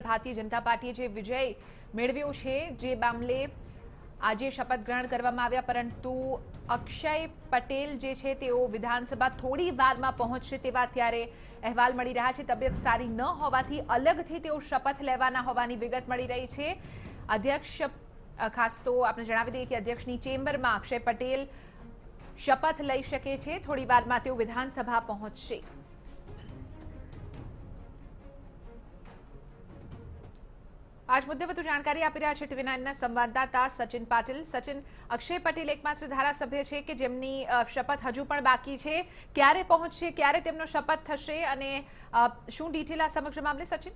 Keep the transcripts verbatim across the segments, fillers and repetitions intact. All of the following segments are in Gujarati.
ભારતીય જનતા પાર્ટીએ જે વિજય મેળવ્યો છે જે મામલે આજે શપથ ગ્રહણ કરવામાં આવ્યા, પરંતુ અક્ષય પટેલ જે છે તેઓ વિધાનસભા થોડી વારમાં પહોંચશે તેવા અત્યારે અહેવાલ મળી રહ્યા છે। તબિયત સારી ન હોવાથી અલગથી તેઓ શપથ લેવાના હોવાની વિગત મળી રહી છે। અધ્યક્ષ ખાસ તો આપણે જણાવી દઈએ કે અધ્યક્ષની ચેમ્બરમાં અક્ષય પટેલ શપથ લઈ શકે છે। થોડી વારમાં તેઓ વિધાનસભા પહોંચશે। आज मुद्दे વધુ જાણકારી આપી રહ્યા છે ટીવી નાઇનના સંવાદદાતા સચિન પાટીલ। સચિન, અક્ષય પટેલ એકમાત્ર ધારાસભ્ય છે કે જેમની શપથ હજુ પણ બાકી છે, ક્યારે પહોંચશે, ક્યારે તેમનો શપથ થશે અને શું ડિટેલ આ સમગ્ર મામલે? સચિન,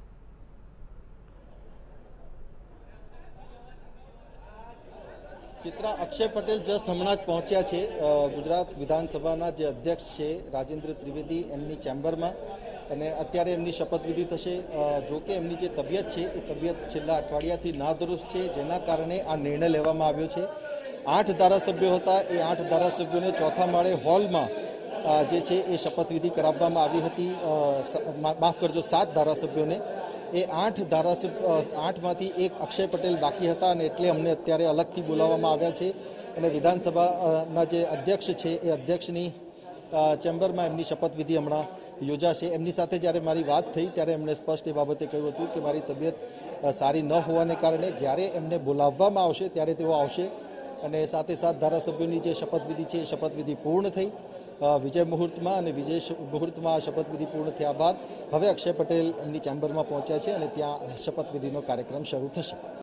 ચિત્રા, અક્ષય પટેલ જસ્ટ હમણાં જ પહોંચ્યા છે ગુજરાત વિધાનસભાના જે અધ્યક્ષ છે રાજેન્દ્ર ત્રિવેદી એમની ચેમ્બરમાં, અને અત્યારે એમની શપથવિધિ થશે। જો કે એમની જે તબિયત છે એ તબિયત છેલ્લા અઠવાડિયાથી નાદુરુસ્ત છે, જેના કારણે આ નિર્ણય લેવામાં આવ્યો છે। આઠ ધારાસભ્યો હતા, એ આઠ ધારાસભ્યોને ચોથા માળે હોલમાં જે છે એ શપથવિધિ કરાવવામાં આવી હતી। માફ કરજો, સાત ધારાસભ્યોને, એ આઠ ધારાસભ્ય આઠમાંથી એક અક્ષય પટેલ બાકી હતા, અને એટલે અમને અત્યારે અલગથી બોલાવવામાં આવ્યા છે અને વિધાનસભાના જે અધ્યક્ષ છે એ અધ્યક્ષની ચેમ્બરમાં એમની શપથવિધિ હમણાં યોજાશે। એમની સાથે જ્યારે મારી વાત થઈ ત્યારે એમણે સ્પષ્ટ એ બાબતે કહ્યું હતું કે મારી તબિયત સારી ન હોવાને કારણે જ્યારે એમને બોલાવવામાં આવશે ત્યારે તેઓ આવશે, અને સાથે સાથ ધારાસભ્યોની જે શપથવિધિ છે એ શપથવિધિ પૂર્ણ થઈ વિજય મુહૂર્તમાં, અને વિજય મુહૂર્તમાં શપથવિધિ પૂર્ણ થયા બાદ હવે અક્ષય પટેલ એમની ચેમ્બરમાં પહોંચ્યા છે અને ત્યાં શપથવિધિનો કાર્યક્રમ શરૂ થશે।